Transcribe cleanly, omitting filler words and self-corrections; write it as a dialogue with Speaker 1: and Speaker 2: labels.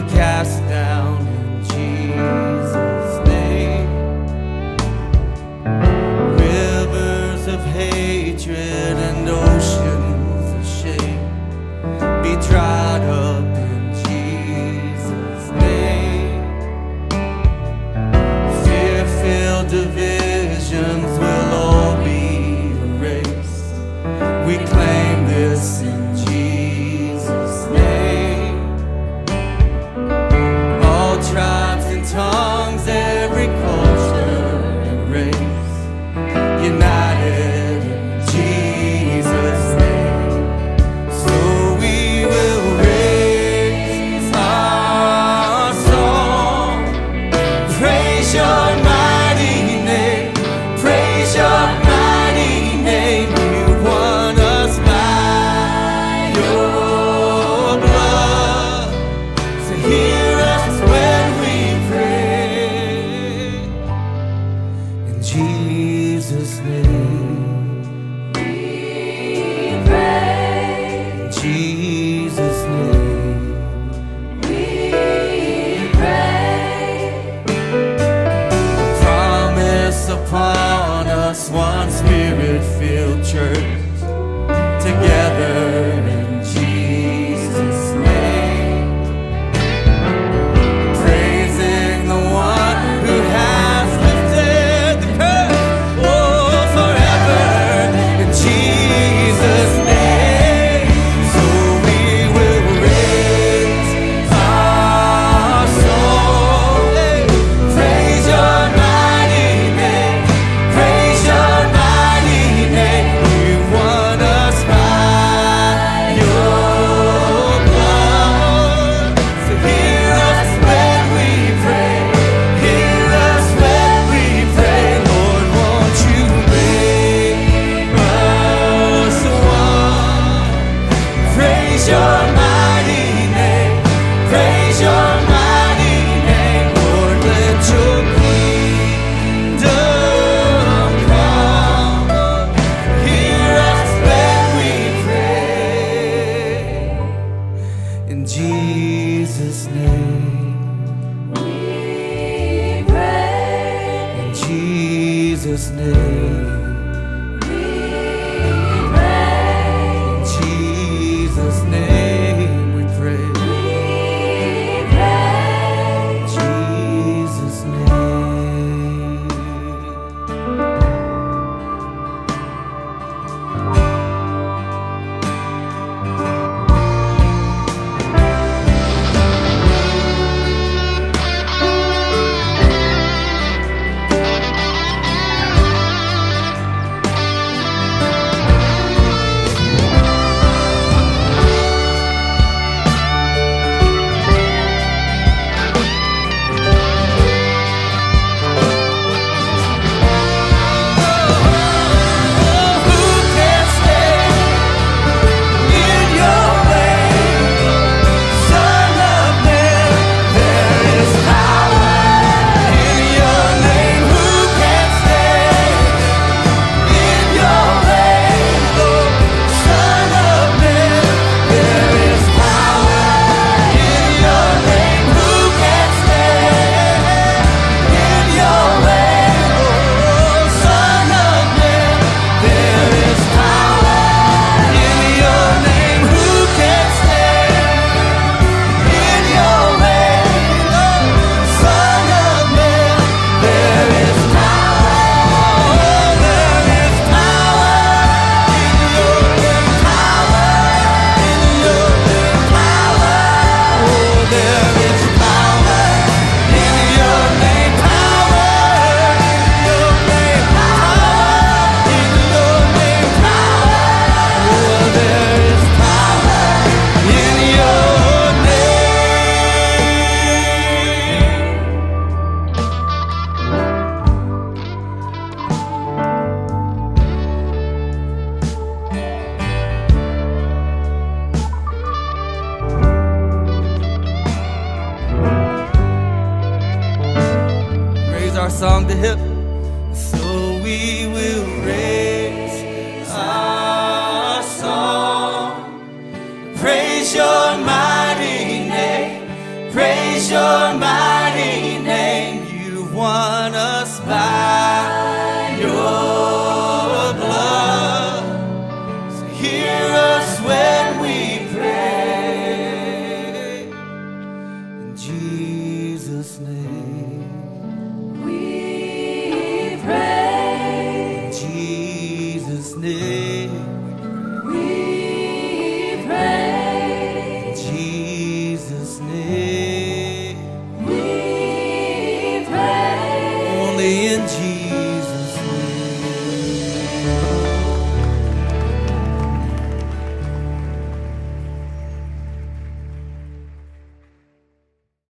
Speaker 1: cast down in Jesus' name. Rivers of hatred and oceans of shame be dried up in Jesus' name. Fear-filled divisions will all be erased. We claim this in Jesus' name. All tribes and tongues, every culture and race, united in Jesus' name. So we will raise our song, praise your mighty name, praise your mighty name. You won us by your blood, so hear us when we pray. In Jesus' name we pray. In Jesus' name we pray. Promise upon us one spirit-filled church, together in Jesus' name, praising the one who has lifted the curse, oh, forever in Jesus' name. So we will raise our song, praise your mighty name, praise your mighty name. You won us by your blood, so hear us when we pray, hear us when we pray. Lord, won't you make us one? Praise your mighty name, praise your mighty name. Lord, let your kingdom come. Hear us when we pray. In Jesus' name we pray. In Jesus' name we pray. In Jesus' name we pray. In Jesus' name. Our song to hip. So we will raise our song, praise your mighty name, praise praise your mighty name. You've won us by your blood. So hear us when we pray. In Jesus' name.